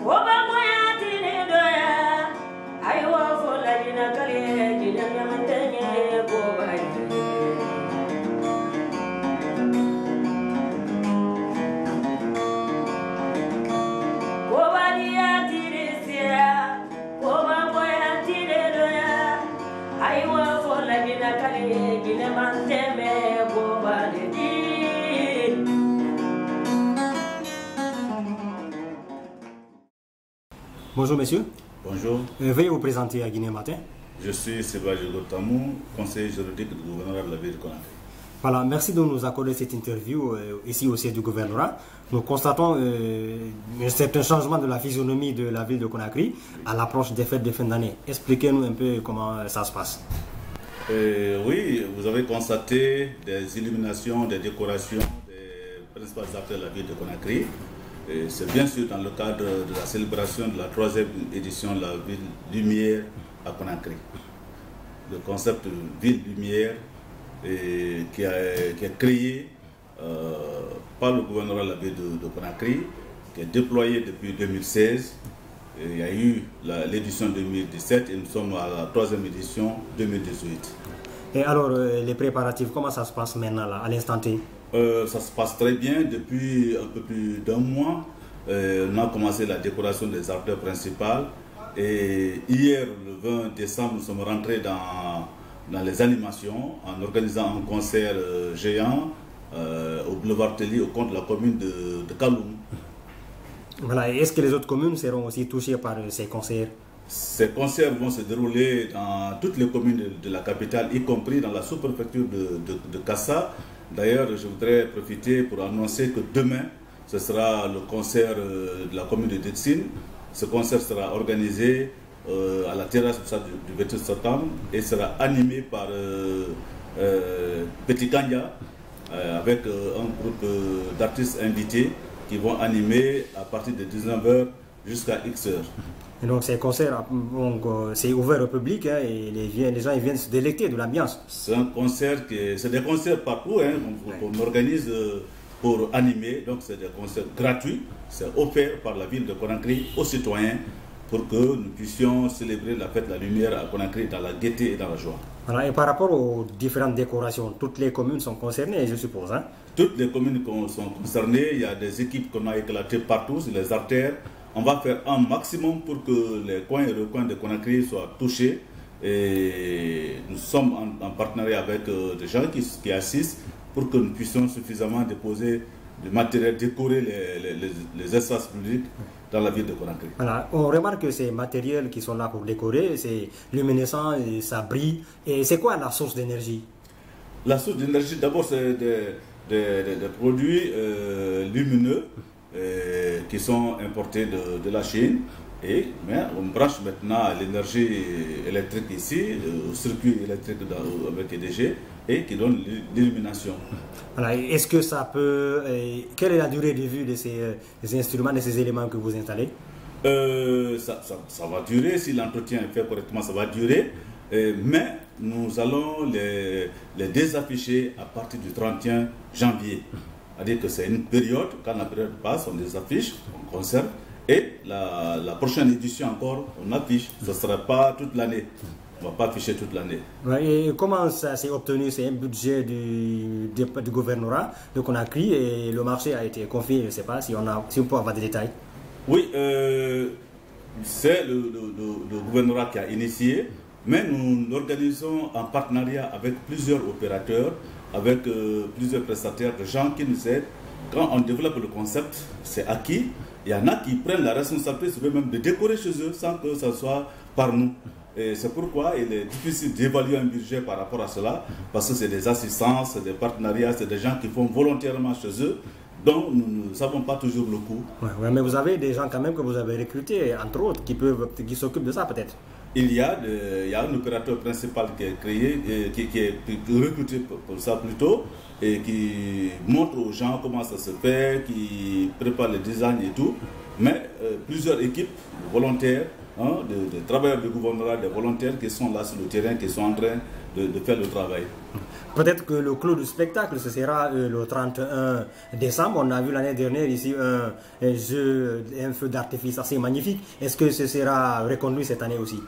Bonjour monsieur. Bonjour. Veuillez vous présenter à Guinée Matin. Je suis Sébastien Gotamou, conseiller juridique du gouvernorat de la ville de Conakry. Voilà, merci de nous accorder cette interview ici au siège du gouvernorat. Nous constatons un certain changement de la physionomie de la ville de Conakry à l'approche des fêtes de fin d'année. Expliquez-nous un peu comment ça se passe. Oui, vous avez constaté des illuminations, des décorations des principales acteurs de la ville de Conakry. C'est bien sûr dans le cadre de la célébration de la 3e édition de la Ville Lumière à Conakry. Le concept de Ville Lumière qui est créé par le gouvernorat de la ville de Conakry, qui est déployé depuis 2016. Il y a eu l'édition 2017 et nous sommes à la 3e édition 2018. Et alors, les préparatifs, comment ça se passe maintenant, là, à l'instant T? Ça se passe très bien. Depuis un peu plus d'un mois, on a commencé la décoration des artères principales. Et hier, le 20 décembre, nous sommes rentrés dans les animations en organisant un concert géant au boulevard Telly, au compte de la commune de Kaloum. Voilà. Est-ce que les autres communes seront aussi touchées par ces concerts? Ces concerts vont se dérouler dans toutes les communes de la capitale, y compris dans la sous-préfecture de Kassa. D'ailleurs, je voudrais profiter pour annoncer que demain, ce sera le concert de la commune de Detsine. Ce concert sera organisé à la terrasse du 28 septembre et sera animé par Petit Kanya avec un groupe d'artistes invités qui vont animer à partir de 19h jusqu'à X heures. Et donc ces concerts, c'est ouvert au public hein, et les gens ils viennent se délecter de l'ambiance. C'est un concert c'est des concerts partout qu'on organise pour animer. Donc c'est des concerts gratuits, c'est offert par la ville de Conakry aux citoyens pour que nous puissions célébrer la fête de la lumière à Conakry dans la gaieté et dans la joie. Voilà, et par rapport aux différentes décorations, toutes les communes sont concernées, je suppose. Hein? Toutes les communes sont concernées, il y a des équipes qu'on a éclatées partout sur les artères. On va faire un maximum pour que les coins et recoins de Conakry soient touchés. Et nous sommes en partenariat avec des gens qui assistent pour que nous puissions suffisamment déposer du matériel, décorer les espaces publics dans la ville de Conakry. Voilà, on remarque que ces matériels qui sont là pour décorer, c'est luminescent, et ça brille. Et c'est quoi la source d'énergie? La source d'énergie, d'abord, c'est des produits lumineux qui sont importés de la Chine. Mais on branche maintenant l'énergie électrique ici, au circuit électrique avec EDG, et qui donne l'illumination. Voilà, est-ce que ça peut... quelle est la durée de vie de ces instruments, de ces éléments que vous installez? Ça va durer, si l'entretien est fait correctement, ça va durer. Mais nous allons les désafficher à partir du 31 janvier. C'est-à-dire que c'est une période, quand la période passe, on les affiche, on conserve. Et la prochaine édition encore, on affiche. Ce ne sera pas toute l'année. On ne va pas afficher toute l'année. Et comment ça s'est obtenu? C'est un budget du gouvernorat de Conakry et le marché a été confié. Je ne sais pas si on peut avoir des détails. Oui, c'est le gouvernorat qui a initié, mais nous l'organisons en partenariat avec plusieurs opérateurs, avec plusieurs prestataires, de gens qui nous aident. Quand on développe le concept, c'est acquis. Il y en a qui prennent la responsabilité même de décorer chez eux sans que ce soit par nous. Et c'est pourquoi il est difficile d'évaluer un budget par rapport à cela, parce que c'est des assistances, c'est des partenariats, c'est des gens qui font volontairement chez eux, dont nous ne savons pas toujours le coût. Ouais, mais vous avez des gens quand même que vous avez recrutés, entre autres, qui s'occupent de ça peut-être. Il y a un opérateur principal qui est créé, qui est recruté pour ça plutôt, et qui montre aux gens comment ça se fait, qui prépare le design et tout. Mais plusieurs équipes volontaires, des travailleurs du gouvernorat, des volontaires qui sont là sur le terrain, qui sont en train de faire le travail. Peut-être que le clou du spectacle, ce sera le 31 décembre. On a vu l'année dernière ici un feu d'artifice assez magnifique. Est-ce que ce sera reconduit cette année aussi?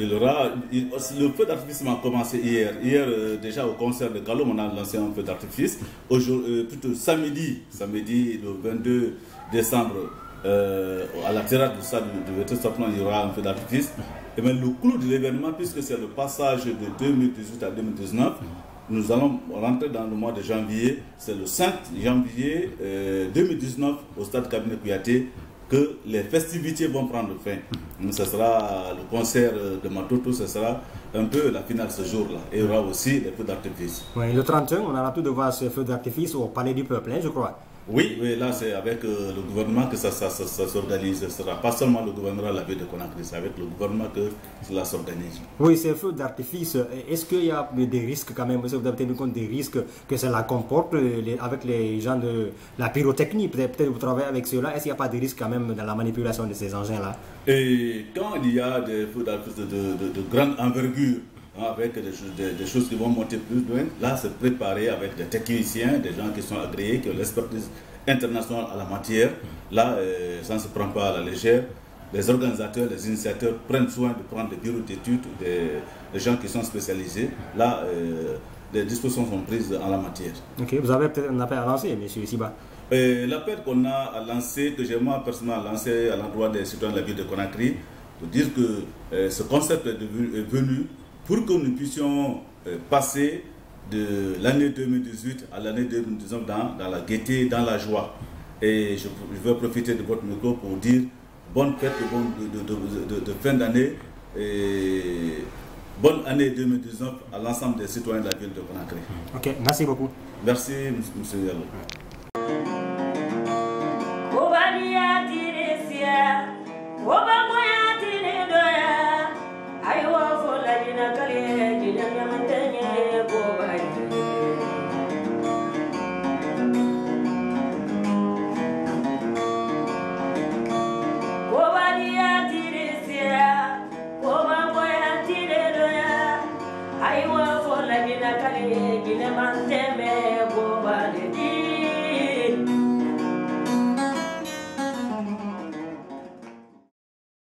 Le feu d'artifice a commencé hier. Hier, déjà au concert de Kalom, on a lancé un feu d'artifice. Plutôt samedi, le 22 décembre, à la terrasse du stade de Vété-Saplan, il y aura un feu d'artifice. Et bien, le clou de l'événement, puisque c'est le passage de 2018 à 2019, nous allons rentrer dans le mois de janvier. C'est le 5 janvier 2019 au stade Cabinet Kouyaté que les festivités vont prendre fin. Ce sera le concert de Matoto, ce sera un peu la finale ce jour-là. Et il y aura aussi les feux d'artifice. Oui, le 31, on a l'habitude de voir ce feu d'artifice au Palais du Peuple, je crois. Oui, là c'est avec le gouvernement que ça s'organise. Ce ne sera pas seulement le gouvernement de la ville de Conakry, c'est avec le gouvernement que cela s'organise. Oui, ces feux d'artifice, est-ce qu'il y a des risques quand même? Est-ce que vous avez tenu compte des risques que cela comporte avec les gens de la pyrotechnie? Peut-être vous travaillez avec ceux-là. Est-ce qu'il n'y a pas de risques quand même dans la manipulation de ces engins-là? Et quand il y a des feux d'artifice de grande envergure, avec des choses qui vont monter plus loin, là c'est préparé avec des techniciens, des gens qui sont agréés, qui ont l'expertise internationale à la matière. Là, ça ne se prend pas à la légère. Les organisateurs, les initiateurs prennent soin de prendre des bureaux d'études, des gens qui sont spécialisés. Là, les dispositions sont prises en la matière. Ok, vous avez peut-être un appel à lancer, M. Siba? L'appel qu'on a lancé, que j'ai moi personnellement lancé à l'endroit des citoyens de la ville de Conakry, pour dire que ce concept est venu pour que nous puissions passer de l'année 2018 à l'année 2019 dans la gaieté, dans la joie. Et je veux profiter de votre micro pour dire bonne fête de fin d'année et bonne année 2019 à l'ensemble des citoyens de la ville de Conakry. Ok, merci beaucoup. Merci, M. Yallo. I